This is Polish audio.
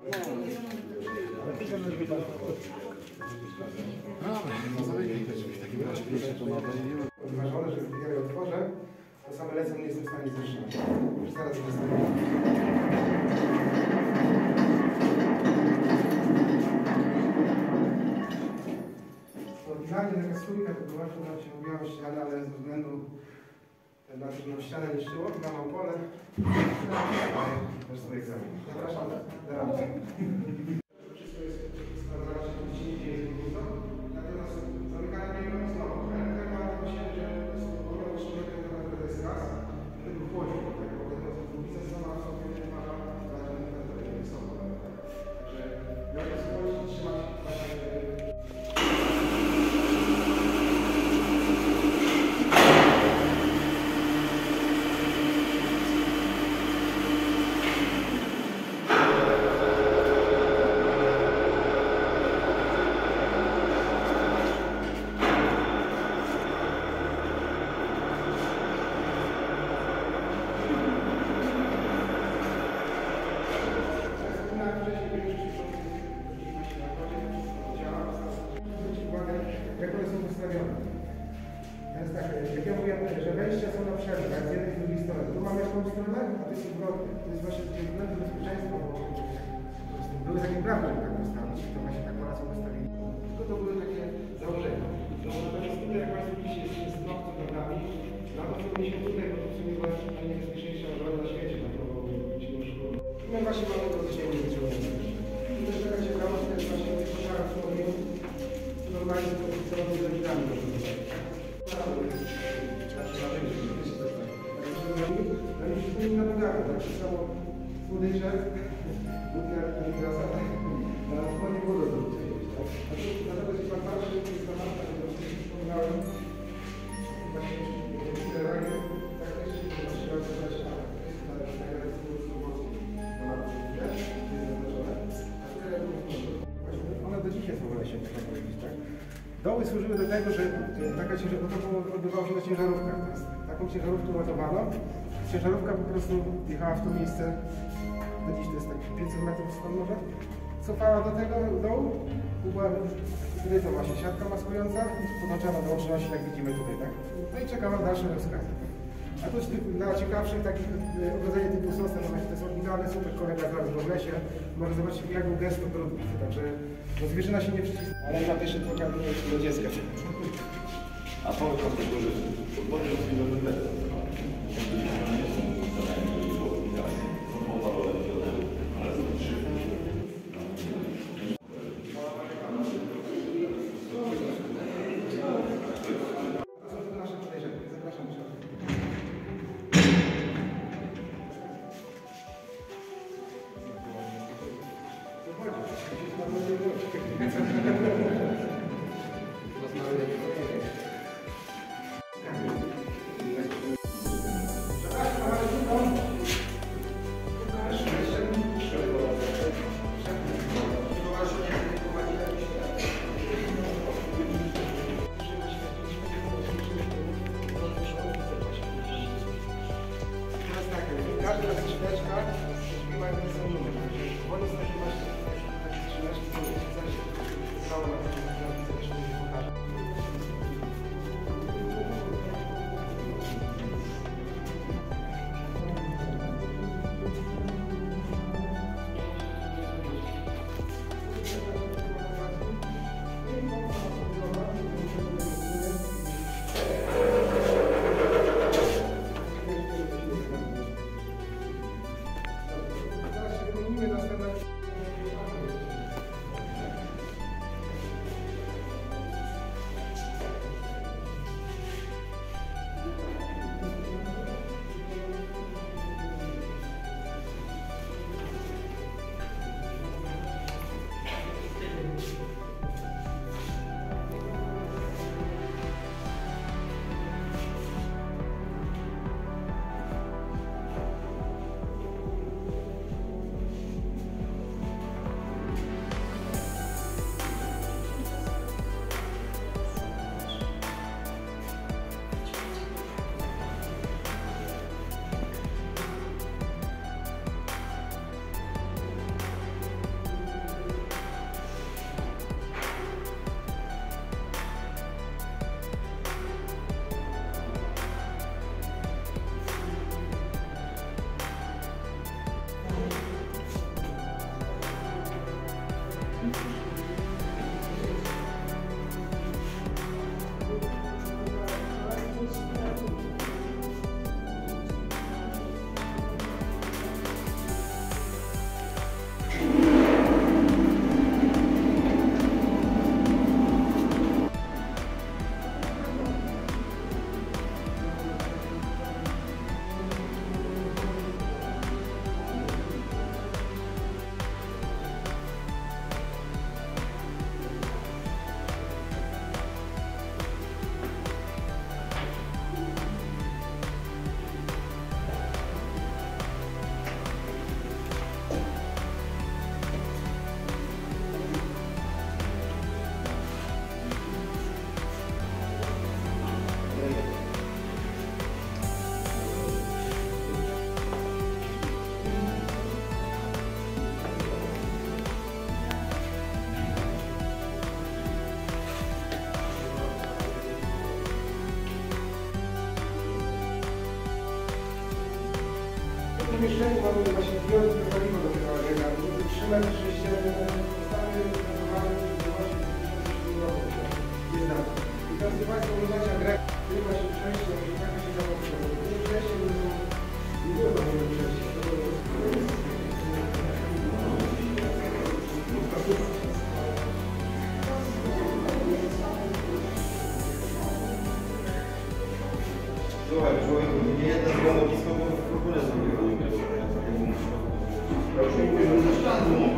Uważone, że gdy je otworzę, to same lecą, nie jestem w stanie zatrzymać. Już zaraz nastąpi. Oryginalnie taka stójka to była, że nam się mówiła o ścianę, ale ze względu na to, że nam ścianę niszczyło, mam pole, też sobie egzamin. Zapraszam do rady. Wszystko jest na razie gdzie indziej jest trudno, natomiast zamykanie nie mamy znowu. Tak ma to się, że jest ogromny człowiek, to jest raz, wtedy chłodzi do tego, bo to dwubica sama w sobie nie ma żadnych temperatur wysoko. Także jak to spojrzeć, trzymać jak one są ustawione. Teraz tak, jak ja mówię, że wejścia są na przerwę, tak, z jednej i z drugiej strony. Tu mamy jakąś stronę, a to jest odwrotnie. To jest właśnie ze względu bezpieczeństwa, bo były takie prawa, żeby tak postawić. To właśnie tak Polacy postawili. Tylko to były takie założenia. Natomiast tutaj, jak Państwo widzicie, jest blok pod nogami. Na to, co mieliśmy tutaj, bo to w sumie była najniebezpieczniejsza broń na świecie, na którą widzimy już szkoły. I my właśnie mamy to dzisiaj wyciągnięte. I też taka ciekawość, to jest właśnie pożar w Słowiu. Normalnie to jest co robię z rodzicami. Na nogach, tak samo słodycze, butka migrasa, na spodnie wodę do tak? Dlatego jeśli Pan patrzy, to jest ta marka, którą wspominałem, właśnie generalnie tak też się trzeba zabrać, ale to jest taka restauracja na marce, widać, jest zaznaczone, a tutaj one do dzisiaj są w lesie, tak powiedzieć, tak? Doły służyły do tego, że taka ciężarówka, to odbywało się na ciężarówkach. Taką ciężarówkę ładowano. Ciężarówka po prostu jechała w to miejsce, do dziś to jest tak 500 metrów stąd może. Cofała do tego dołu, była to właśnie siatka maskująca, podłączana do łączności, jak widzimy tutaj, tak? No i czekała dalsze rozkazy. A to dla ciekawszych takich ogrodzenie typu sosna, to jest oryginalny, super kolega zaraz w lesie. Może zobaczyć, jak był gest obrotnicy, także no, zwierzyna się nie przycisła, ale na pierwszy program do dziecka. A powiedz o tym, że podwodnie rozwijamy tego. Każda skrzyneczka ma jeden sam numer. Wolno znajdować takie skrzyneczki, które się cały mamy właśnie zdjąć to paliwo do tego agregatu. 3 metry sześcienne ustawy zbudowane w 2007 roku. Jest na to. I teraz Państwo oglądacie agregat, który właśnie przejście, jak się dało przechodzić. Nie przejście, nie było tam przejścia. Słuchaj, człowiek nie jedna z łomowisko, bo w ogóle sobie nie umie. Proszę, nie ze ścianu.